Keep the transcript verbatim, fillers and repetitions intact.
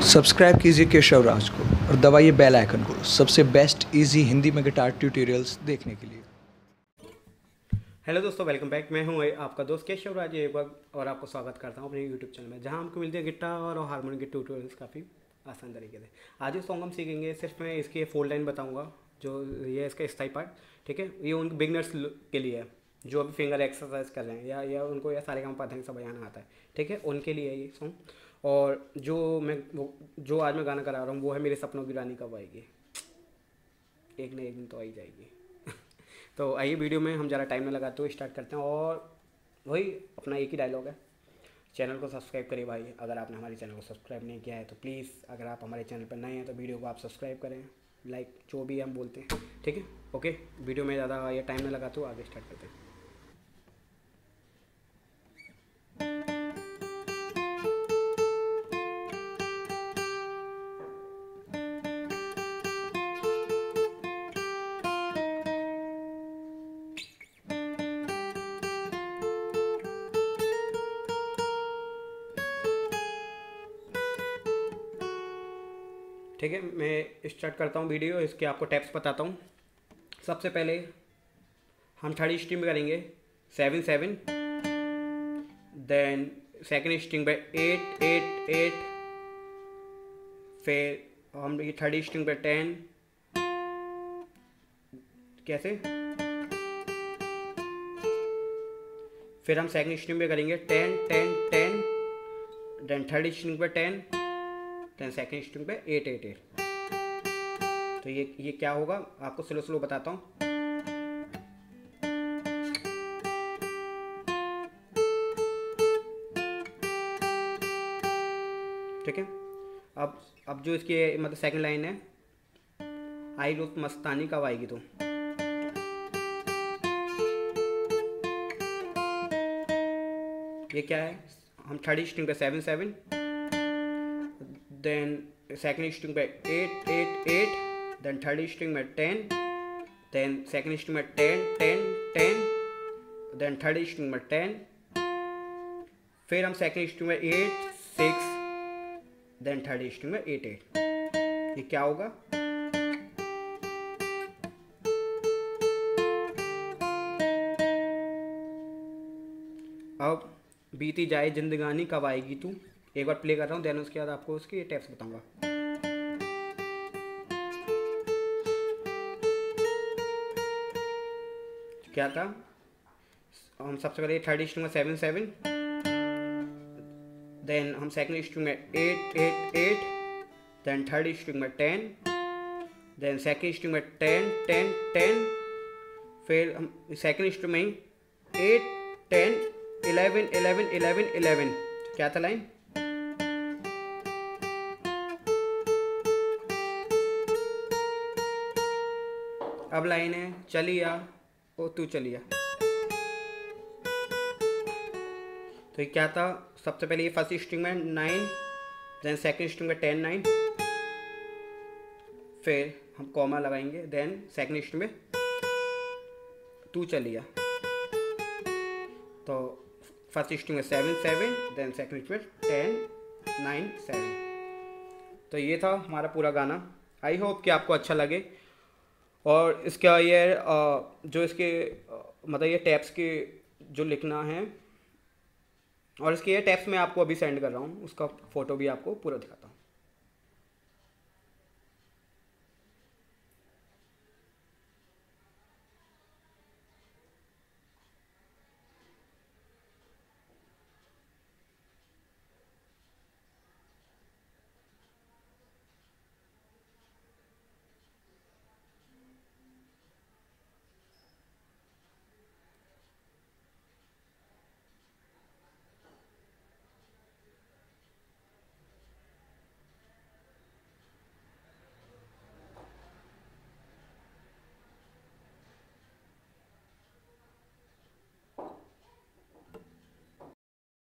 Subscribe कीजिए केशव राज को और दबाइए बेल आइकन को सबसे बेस्ट इजी हिंदी में गिटार ट्यूटोरियल्स देखने के लिए। हेलो दोस्तों, वेलकम बैक। मैं हूं आपका दोस्त केशव राज एक बार और आपको स्वागत करता हूं अपने यूट्यूब चैनल में, जहां हमको मिलते हैं गिटार और हारमोनियम के ट्यूटोरियल्स काफ़ी आसान तरीके से। आज जो सॉन्ग हम सीखेंगे, सिर्फ मैं इसकी फोर लाइन बताऊंगा, जो ये इसका स्थाई पार्ट, ठीक है। ये उन बिगनर्स के लिए है जो अभी फिंगर एक्सरसाइज कर रहे हैं या या उनको या सारे काम पता सब बजाना आता है, ठीक है, उनके लिए ये सॉन्ग। और जो मैं वो जो आज मैं गाना करा रहा हूँ वो है मेरे सपनों की रानी कब आएगी, एक न एक दिन तो आई जाएगी। तो आइए वीडियो में हम ज़्यादा टाइम न लगाते हुए स्टार्ट करते हैं। और वही अपना एक ही डायलॉग है, चैनल को सब्सक्राइब करिए भाई। अगर आपने हमारे चैनल को सब्सक्राइब नहीं किया है तो प्लीज़, अगर आप हमारे चैनल पर नए हैं तो वीडियो को आप सब्सक्राइब करें, लाइक जो भी हम बोलते हैं, ठीक है। ओके, वीडियो में ज़्यादा ये टाइम न लगाते हुए आगे स्टार्ट करते हैं। ठीक है, मैं स्टार्ट करता हूँ वीडियो। इसके आपको टेप्स बताता हूँ। सबसे पहले हम थर्ड स्ट्रिंग में करेंगे seven seven, then second string पे एट एट एट, फिर हम ये थर्ड स्ट्रिंग पे टेन, कैसे, फिर हम सेकंड स्ट्रिंग पे करेंगे ten ten ten, then third string पे टेन, देन सेकंड स्ट्रिंग पे एट एट एट। तो ये ये क्या होगा आपको स्लो स्लो बताता हूँ। ठीक है, अब अब जो इसकी मतलब सेकंड लाइन है, आई लुत मस्तानी कब आएगी, तो ये क्या है, हम थर्ड स्ट्रिंग पे seven seven, then second string पे eight eight eight, then third string में टेन, देन सेकंड स्ट्रिंग में ten ten ten, then third string में टेन, फिर हम सेकंड स्ट्रिंग में eight six, then third string में eight eight. ये क्या होगा, अब बीती जाए जिंदगानी कब आएगी तू। एक बार प्ले कर रहा हूँ, देन उसके बाद आपको उसके टेप्स बताऊंगा। क्या था, हम सबसे पहले थर्ड स्ट्रिंग में सेवन सेवन, देन हम सेकंड स्ट्रिंग में eight eight eight, then third string में टेन, देन सेकंड स्ट्रिंग में टेन टेन टेन, फिर हम सेकंड स्ट्रिंग में eight ten eleven eleven eleven eleven. क्या था लाइन, अब लाइन है चलिया ओ तू चलिया। तो ये क्या था, सबसे पहले ये फर्स्ट स्ट्रिंग में नाइन, देन सेकंड स्ट्रिंग में टेन नाइन, फिर हम कॉमा लगाएंगे, देन सेकंड स्ट्रिंग में तू चलिया। तो फर्स्ट स्ट्रिंग में seven seven, then second string में टेन नाइन सेवन। तो ये था हमारा पूरा गाना। आई होप कि आपको अच्छा लगे। और इसका ये जो इसके मतलब ये टैप्स के जो लिखना है, और इसके ये टैप्स मैं आपको अभी सेंड कर रहा हूँ, उसका फ़ोटो भी आपको पूरा दिखाता हूँ।